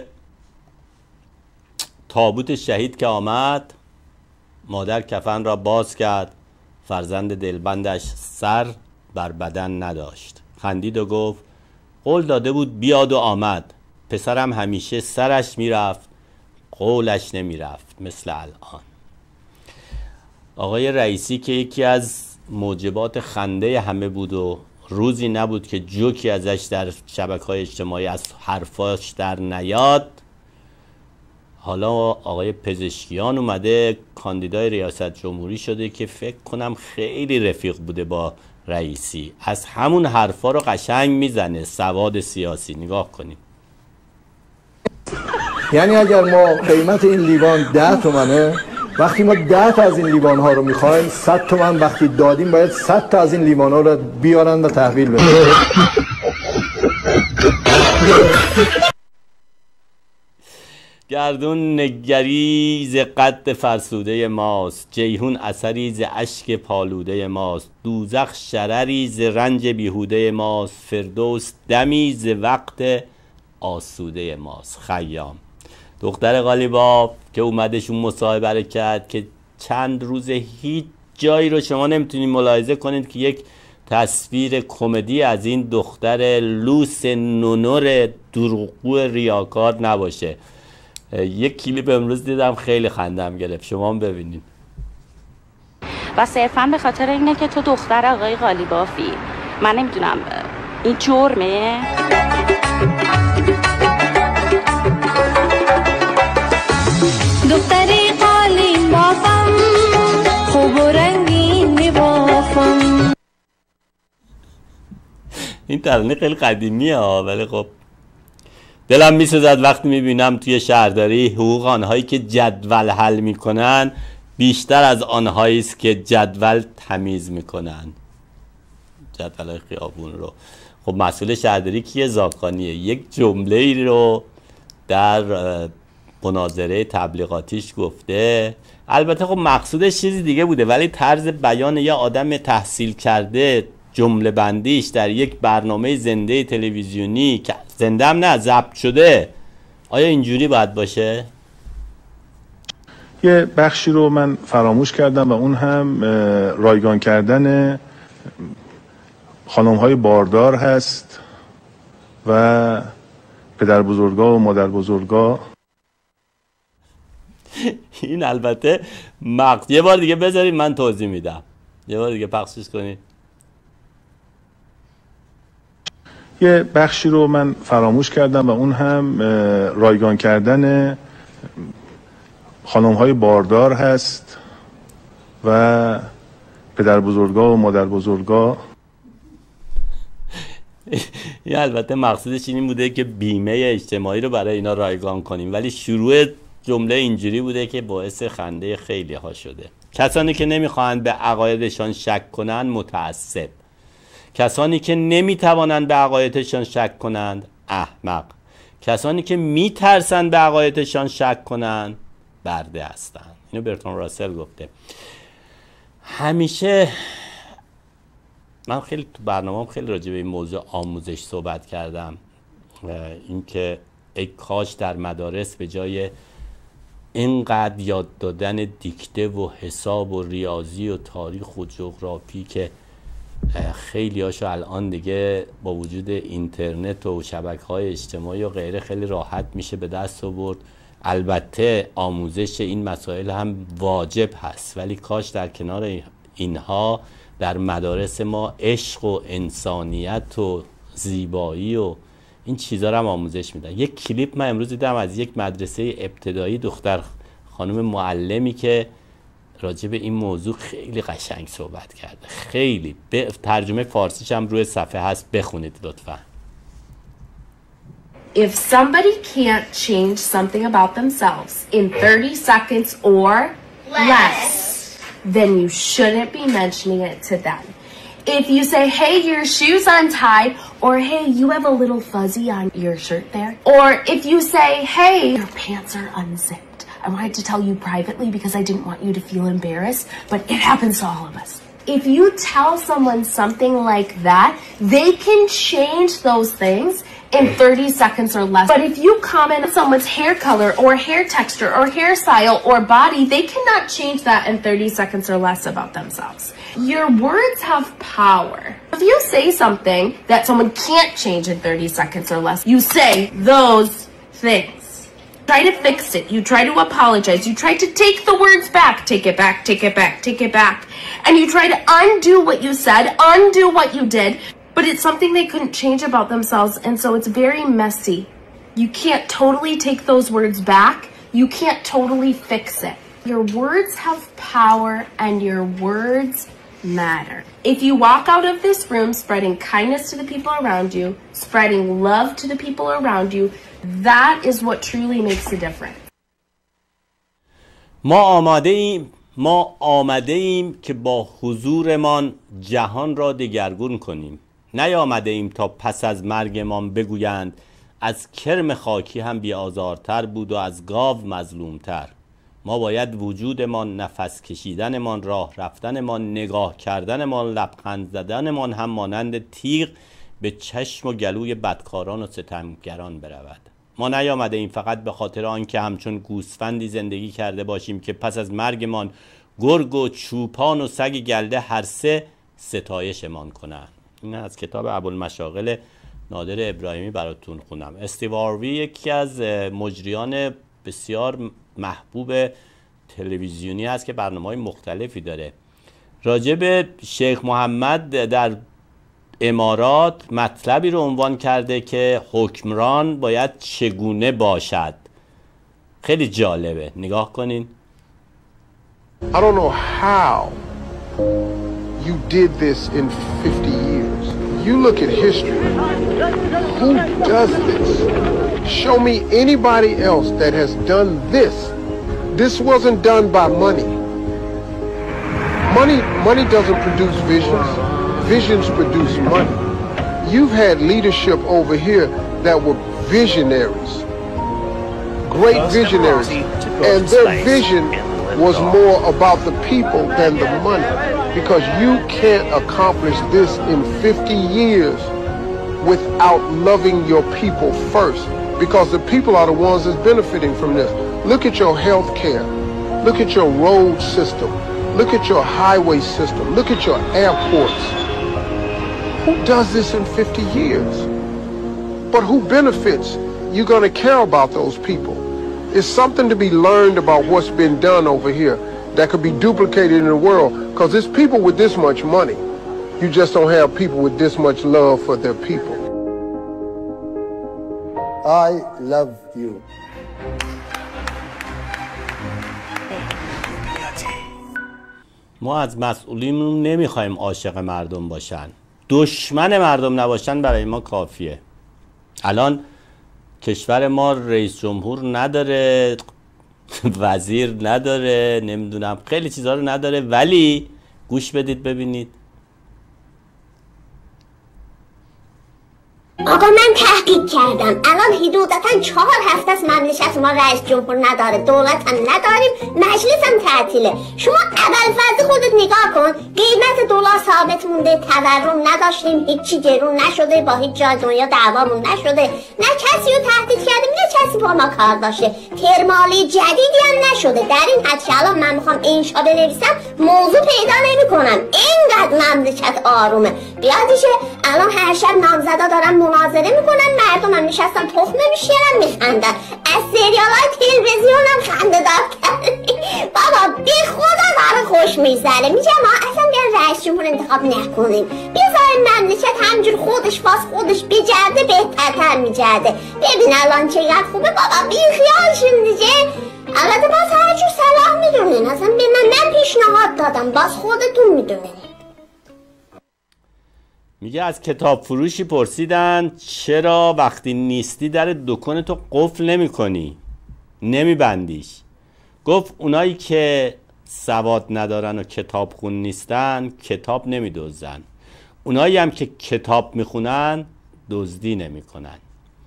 تابوت شهید که آمد، مادر کفن را باز کرد، فرزند دلبندش سر بر بدن نداشت. خندید و گفت قول داده بود بیاد و آمد. پسرم همیشه سرش میرفت قولش نمیرفت مثل الان. آقای رئیسی که یکی از موجبات خنده همه بود و روزی نبود که جوکی ازش در شبکه‌های اجتماعی از حرفاش در نیاد، حالا آقای پزشکیان اومده کاندیدای ریاست جمهوری شده که فکر کنم خیلی رفیق بوده با رئیسی. از همون حرفا رو قشنگ میزنه. سواد سیاسی. نگاه کنید. یعنی اگر ما قیمت این لیوان 10 تومنه، وقتی ما 10 تا از این لیوان ها رو میخوایم 100 تومن وقتی دادیم باید 100 تا از این لیوان ها رو بیارن و تحویل بدن. گردون نگری ز قد فرسوده ماست، جیحون اثری ز اشک پالوده ماست، دوزخ شرری ز رنج بیهوده ماست، فردوس دمی ز وقت آسوده ماست. خیام دختر قالیباف که اومدشون مصاحبه رو کرد که چند روز هیچ جایی رو شما نمیتونید ملاحظه کنید که یک تصویر کمدی از این دختر لوس نونور دروغگو ریاکار نباشه. یک کلیپ امروز دیدم خیلی خندم گرفت، شما هم ببینید. و صرفا به خاطر اینه که تو دختر آقای قالیبافی. من نمیدونم این جرمه؟ دختری قالیبافم ترانه خیلی قدیمیه ها، ولی خب دلم میسوزد وقتی میبینم توی شهرداری حقوق آنهایی که جدول حل میکنن بیشتر از آنهایی است که جدول تمیز میکنن، جدول خیابون رو. خب مسئول شهرداری کیه؟ زاکانیه. یک جمله ای رو در مناظره تبلیغاتیش گفته، البته خب مقصودش چیزی دیگه بوده، ولی طرز بیان یه آدم تحصیل کرده، جمله بندیش در یک برنامه زنده تلویزیونی که زنده هم نه ضبط شده، آیا اینجوری باید باشه؟ یه بخشی رو من فراموش کردم و اون هم رایگان کردن خانم‌های باردار هست و پدر بزرگا و مادر بزرگا. این البته یه بار دیگه بذارید من توضیح میدم، یه بار دیگه پخشش کنید. یه بخشی رو من فراموش کردم و اون هم رایگان کردن خانم‌های باردار هست و پدر بزرگا و مادر بزرگا. این البته مقصودش این بوده که بیمه اجتماعی رو برای اینا رایگان کنیم، ولی شروع جمله اینجوری بوده که باعث خنده خیلی ها شده. کسانی که نمیخواهند به عقایدشان شک کنند متعصب، کسانی که نمیتوانند به عقایدشان شک کنند احمق، کسانی که میترسند به عقایدشان شک کنند برده هستند. اینو برتون راسل گفته. همیشه من خیلی تو برنامه‌ام خیلی راجع به این موضوع آموزش صحبت کردم، اینکه ای کاش در مدارس به جای اینقدر یاد دادن دیکته و حساب و ریاضی و تاریخ و جغرافی که خیلی هاشو الان دیگه با وجود اینترنت و شبکه‌های اجتماعی و غیره خیلی راحت میشه به دست آورد. البته آموزش این مسائل هم واجب هست، ولی کاش در کنار اینها در مدارس ما عشق و انسانیت و زیبایی و این چیزا رو هم آموزش میدن. یک کلیپ من امروز دیدم از یک مدرسه ابتدایی، دختر خانم معلمی که راجع به این موضوع خیلی قشنگ صحبت کرده، خیلی به ترجمه فارسیش هم روی صفحه هست، بخونید لطفا. If somebody can't change something about themselves in 30 seconds or less, then you shouldn't be mentioning it to them. If you say, hey, your shoe's untied, or hey, you have a little fuzzy on your shirt there, or if you say, hey, your pants are unzipped, I wanted to tell you privately because I didn't want you to feel embarrassed, but it happens to all of us. If you tell someone something like that, they can change those things in 30 seconds or less. But if you comment on someone's hair color or hair texture or hairstyle or body, they cannot change that in 30 seconds or less about themselves. Your words have power. If you say something that someone can't change in 30 seconds or less, you say those things. Try to fix it. You try to apologize. You try to take the words back. Take it back, take it back, take it back. And you try to undo what you said, undo what you did. But it's something they couldn't change about themselves, and so it's very messy. You can't totally take those words back. You can't totally fix it. Your words have power, and your words matter. If you walk out of this room spreading kindness to the people around you, spreading love to the people around you, that is what truly makes a difference. ما آمده ایم که با حضورمان جهان را دگرگون کنیم. نیامده ایم تا پس از مرگمان بگویند از کرم خاکی هم بی‌آزارتر بود و از گاو مظلومتر. ما باید وجودمان، نفس کشیدنمان، راه رفتنمان، نگاه کردنمان، لبخند زدنمان هم مانند تیغ به چشم و گلوی بدکاران و ستمگران برود. ما نیامده ایم فقط به خاطر آنکه همچون گوسفندی زندگی کرده باشیم که پس از مرگمان گرگ و چوپان و سگ گلده هر سه ستایشمان کنند. این از کتاب ابوالمشاغل نادر ابراهیمی براتون خونم. استیو هاروی یکی از مجریان بسیار محبوب تلویزیونی هست که برنامه‌های مختلفی داره. راجع به شیخ محمد در امارات مطلبی رو عنوان کرده که حکمران باید چگونه باشد. خیلی جالبه، نگاه کنین. I don't know how you did this in 50 years. you look at history, who does this? Show me anybody else that has done this. This wasn't done by money. Money doesn't produce visions. Visions produce money. You've had leadership over here that were visionaries. Great visionaries. And their vision was more about the people than the money. Because you can't accomplish this in 50 years without loving your people first. Because the people are the ones that's benefiting from this. Look at your health care. Look at your road system. Look at your highway system. Look at your airports. Who does this in 50 years? But who benefits? You're going to care about those people. It's something to be learned about what's been done over here that could be duplicated in the world. Because there's people with this much money. You just don't have people with this much love for their people. I love you. ما از مسئولینمون نمیخوایم عاشق مردم باشن، دشمن مردم نباشن برای ما کافیه. الان کشور ما رئیس جمهور نداره، وزیر نداره، نمیدونم خیلی چیزها رو نداره، ولی گوش بدید ببینید. آقا من تحقیق کردم، الان حدوداً 4 هفته است مملکت ما رئیس جمهور نداره، دولت هم نداریم، مجلس هم تعطیله. شما اول‌فرض خودت نگاه کن، قیمت دلار ثابت مونده، تورم نداشتیم، هیچی گرون نشده، با هیچ جای دنیا دعوامون نشده، نه کسی رو تهدید کردیم نه کسی با ما کار داشته، ترمالی جدیدی هم نشده. در این حد که الان من میخوام انشا بنویسم موضوع پیدا نمیکنم، اینقدر مملکت آرومه. بیادیشه الان هر شب نامزدا دارن مناظره میکنن، مردم هم نشستن تخمه میشیرن میخندن، از سریال های تلویزیون هم خنده دار کردن. بابا بی خدا داره خوش میزنه، میگه ما اصلا بیان رئیس جمهور انتخاب نکنیم، بیزاریم مملکت همجور خودش باز خودش بجرده بهترتر میجرده. ببین الان چقدر خوبه بابا، بی خیالشون دیگه. البته باز هر جور صلاح میدونین، اصلا به من پیشنهاد دادم، باز خودتون میدونین. میگه از کتاب فروشی پرسیدن چرا وقتی نیستی در دکان تو قفل نمی کنی؟ نمی بندیش. گفت اونایی که سواد ندارن و کتاب خون نیستن کتاب نمی دزدن. اونایی هم که کتاب میخونن دزدی نمی کنن.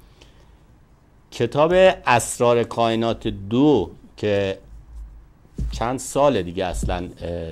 کتاب اسرار کائنات 2 که چند سال دیگه اصلا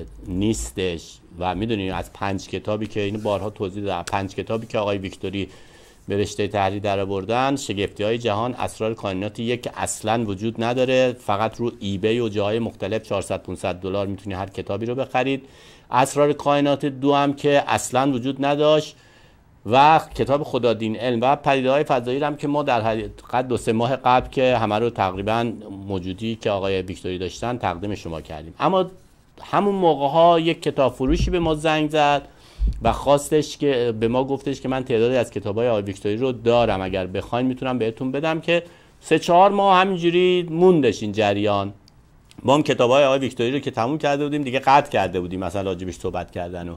نیستش و میدونید از 5 کتابی که اینو بارها توضیح دادم، 5 کتابی که آقای ویکتوری به رشته تحریر در آوردن، شگفتی‌های جهان، اسرار کائنات 1 که اصلا وجود نداره، فقط رو ایبی و جاهای مختلف 400-500 دلار میتونی هر کتابی رو بخرید. اسرار کائنات 2 هم که اصلا وجود نداشت و کتاب خدادین علم و پدیده‌های فضایی هم که ما در حقیقت 2-3 ماه قبل که همه رو تقریبا موجودی که آقای ویکتوری داشتن تقدیم شما کردیم. اما همون موقع ها یک کتاب فروشی به ما زنگ زد و خواستش که به ما گفتش که من تعدادی از کتاب‌های آقای ویکتوری رو دارم، اگر بخواید میتونم بهتون بدم، که 3-4 ماه همینجوری موندش این جریان. ما هم کتاب‌های آقای ویکتوری رو که تموم کرده بودیم دیگه قطع کرده بودیم مثلا راجبش صحبت کردن، و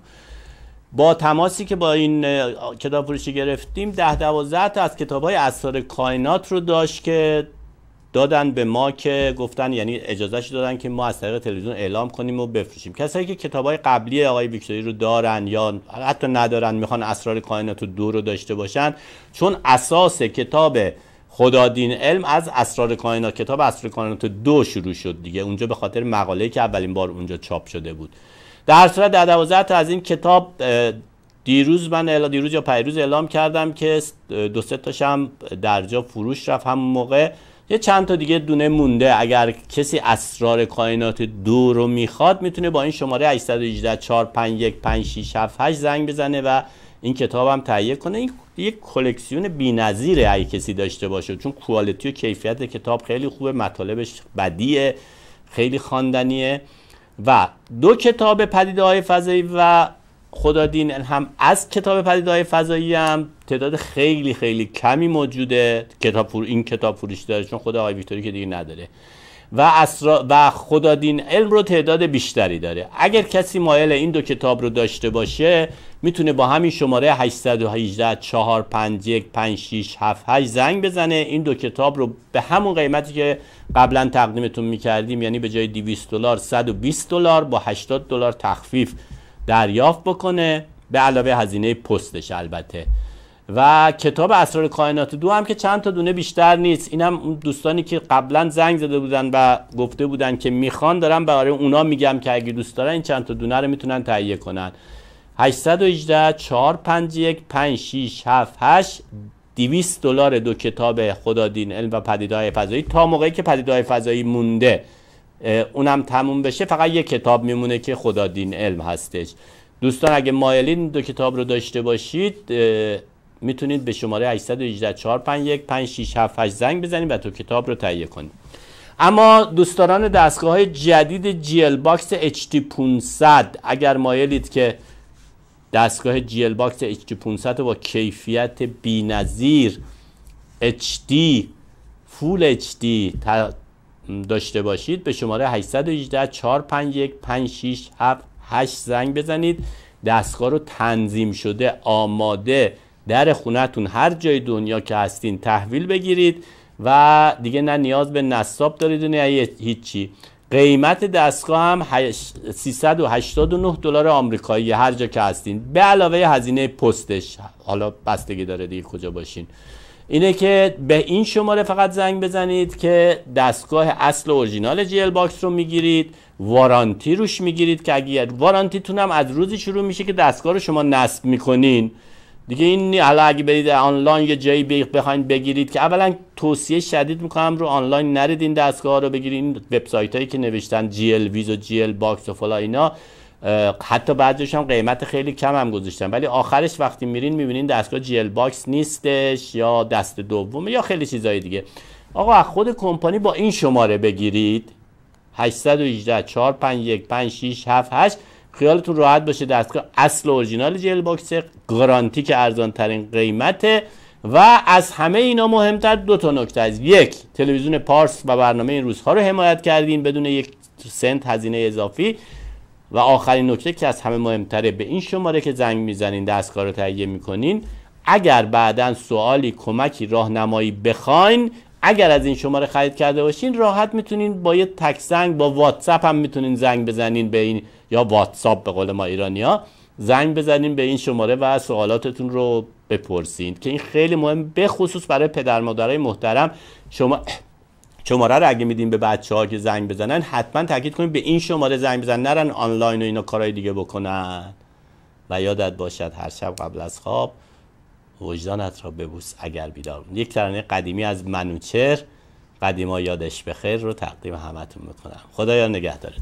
با تماسی که با این کتاب فروشی گرفتیم 10-12 تا از کتاب‌های اسرار کائنات رو داشت که دادن به ما، که گفتن یعنی اجازهش دادن که ما از طریق تلویزیون اعلام کنیم و بفروشیم. کسایی که کتاب‌های قبلی آقای ویکتوری رو دارن یا حتی ندارن میخوان اسرار کائنات 2 رو داشته باشن، چون اساس کتاب خدادین علم از اسرار کائنات، کتاب اسرار کائنات 2 شروع شد دیگه، اونجا به خاطر مقاله‌ای که اولین بار اونجا چاپ شده بود. در صورت 10-12 تا از این کتاب دیروز یا پیروز اعلام کردم که 2-3 تاشم در جا فروش رفت همون موقع. یه چند تا دیگه دونه مونده، اگر کسی اسرار کائنات 2 رو میخواد میتونه با این شماره 818 451 5678 زنگ بزنه و این کتاب هم تهیه کنه. این یک کلکسیون بی‌نظیره اگه کسی داشته باشه، چون کوالیتی و کیفیت کتاب خیلی خوبه، مطالبش بدیه، خیلی خواندنیه. و 2 کتاب پدیده‌های فضایی و خدادین هم از کتاب پدیده‌های فضایی هم تعداد خیلی خیلی کمی موجوده این کتاب فروش داره، چون خود آقای ویکتوری که دیگه نداره. و خدادین علم رو تعداد بیشتری داره. اگر کسی مایل این دو کتاب رو داشته باشه میتونه با همین شماره 818 451 5678 زنگ بزنه. این دو کتاب رو به همون قیمتی که قبلا تقدیمتون میکردیم، یعنی به جای $200 $120 با $80 تخفیف دریافت بکنه، به علاوه هزینه پستش البته. و کتاب اسرار کائنات 2 هم که چند تا دونه بیشتر نیست، اینم دوستانی که قبلا زنگ زده بودن و گفته بودن که میخوان، دارم برای اونا میگم که اگه دوست دارن این چند تا دونه رو میتونن تهیه کنن. 818 451 5678 $200 دو کتاب خدادین علم و پدیده‌های فضایی. تا موقعی که پدیده‌های فضایی مونده اونم تموم بشه فقط یک کتاب میمونه که خدادین علم هستش. دوستان اگه مایلین دو کتاب رو داشته باشید میتونید به شماره 818 451 5678 زنگ بزنید و تو کتاب رو تهیه کنید. اما دوستان دستگاه‌های جدید جیل باکس HT500 اگر مایلید که دستگاه جیل باکس HT500 با کیفیت بی‌نظیر HD فول HD داشته باشید به شماره 818 451 5678 زنگ بزنید. دستگاه رو تنظیم شده آماده در خونتون هر جای دنیا که هستین تحویل بگیرید و دیگه نه نیاز به نصاب دارید و نه هیچی. قیمت دستگاه هم $389 آمریکایی هر جا که هستین، به علاوه هزینه پستش، حالا بستگی داره دیگه کجا باشین. اینه که به این شماره فقط زنگ بزنید که دستگاه اصل اورجینال جیل باکس رو میگیرید، وارانتی روش میگیرید که اگر وارانتیتون هم از روزی شروع میشه که دستگاه رو شما نصب میکنین دیگه. این حالا اگه برید آنلاین یه جایی بخواید بگیرید که اولا توصیه شدید میکنم رو آنلاین نرید این دستگاه رو بگیرید. این وبسایت هایی که نوشتن جیل ویز و جیل باکس و فلا اینا حتی بعضیش هم قیمت خیلی کم هم گذاشتن، ولی آخرش وقتی میرین میبینین دستگاه جیل باکس نیستش یا دست دومه یا خیلی چیزای دیگه. آقا از خود کمپانی با این شماره بگیرید 818 451 5678 خیالتون راحت باشه. دستگاه اصل اورجینال جیل باکس، گارانتی که ارزان ترین قیمته و از همه اینا مهمتر دو تا نکته است. یک، تلویزیون پارس و برنامه این روزها رو حمایت کردین بدون 1 سنت هزینه اضافی. و آخرین نکته که از همه مهمتره، به این شماره که زنگ میزنین دستگاه رو تهیه میکنین، اگر بعداً سوالی، کمکی، راهنمایی بخواین، اگر از این شماره خرید کرده باشین راحت میتونین با یه تک زنگ با واتساپ هم میتونین زنگ بزنین به این، یا واتساپ به قول ما ایرانی‌ها، زنگ بزنین به این شماره و سوالاتتون رو بپرسین که این خیلی مهم، به خصوص برای پدر مادرای محترم. شماره رو اگه میدین به بچه‌ها که زنگ بزنن حتما تاکید کنین به این شماره زنگ بزنن، نرن آنلاین و اینا کارهای دیگه بکنن. و یادت باشد هر شب قبل از خواب وجدانت را ببوس اگر بیدار. یک ترانه قدیمی از منوچهر، قدیما یادش بخیر، رو تقدیم همتون میکنم. خدایا نگهدارتون.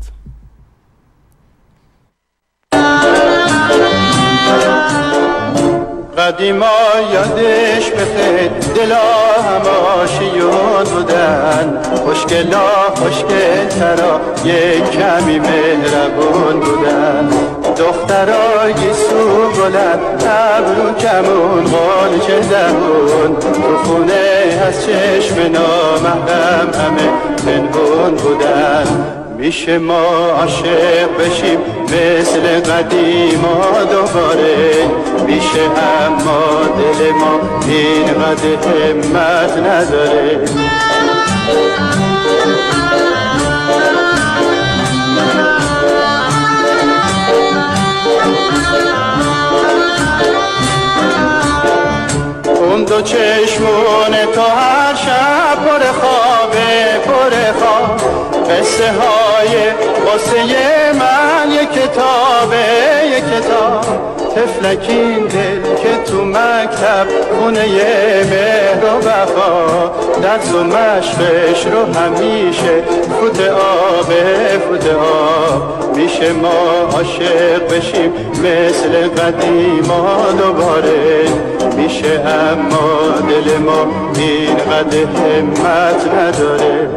قدیما یادش بخیر، دلا هماشیون بودن، خوشگلا خوشگلترا یک کمی مهربون بودن، دخترای سو بلند ابرو کمون غالچه دهون، تو خونه از چشم نامحرم همه پنهون بودن. میشه ما عاشق بشیم مثل قدیما دوباره، میشه اما دل ما اینقدر همت نداره. اون دو چشمونه تا هر شب پر خوابه، پر خواب، قصه های قصه من یک کتابه، یک کتاب. تفلکین دل که تو مکتب خونه مهر و وفا، درس و مشقش رو همیشه فوت آبه، فوت آب. میشه ما عاشق بشیم مثل قدیما دوباره، میشه اما دل ما اینقدر همت نداره.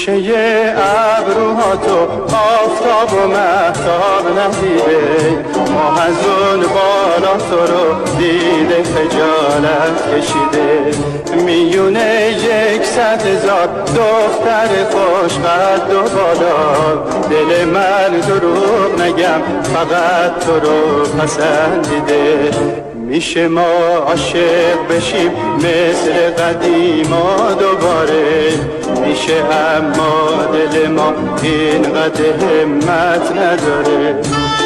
گوشه ابروها تو آفتاب و مهتاب ندیده، ما از اون بالا تو رو دیده خجالت کشیده. میونه 100,000 دختر خوشقد و بالا، دل من دروغ نگم فقط تو رو پسندیده. میشه ما عاشق بشیم مثل قدیما دوباره، میشه اما دل ما اینقدر همت نداره.